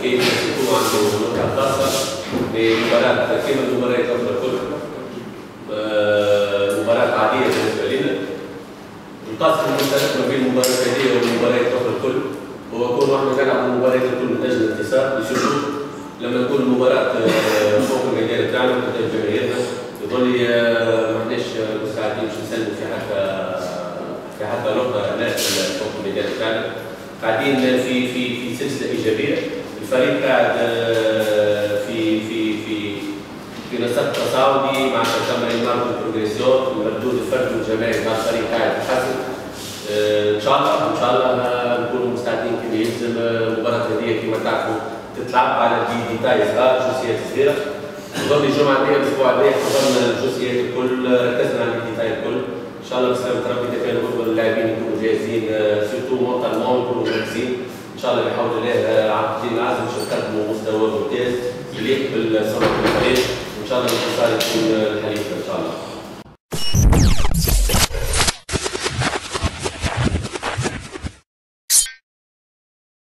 كيف يكون عنده نقطة خاصة بمباراة كما المباريات الأخرى كلها مباراة عادية بالنسبة لنا. القاسم المشترك ما بين المباراة هذه والمباريات الأخرى الكل هو كون احنا كنلعبوا المباريات الكل من أجل الانتصار لشوفوا لما تكون المباراة فوق الميدان بتاعنا قدام جماهيرنا يظل ما احناش مستعدين باش نسلموا في حتى نقطة ناس فوق الميدان بتاعنا. قاعدين في سلسلة إيجابية. الفريق قاعد في نسق تصاعدي مع تمرين ماركو بروجريسيون. المردود الفردي والجماعي مع الفريق قاعد يتحسن. ان شاء الله نكونوا مستعدين كما يلزم. المباراة هذه كما تعرفوا تتلعب على ديتاي صغار جزئيات صغيرة. نظن الجمعة الجاية الأسبوع الجاي حضرنا الجزئيات الكل ركزنا على الديتاي الكل. ان شاء الله بسلامة ربي اذا كانوا هذول اللاعبين يكونوا جاهزين سيرتو مونتالمون يكونوا مركزين. ان شاء الله بحول الله عبد الدين العازم باش نقدموا مستوى ممتاز يليق بالصنف الفريق وان شاء الله الانتصار يكون الحليف ان شاء الله.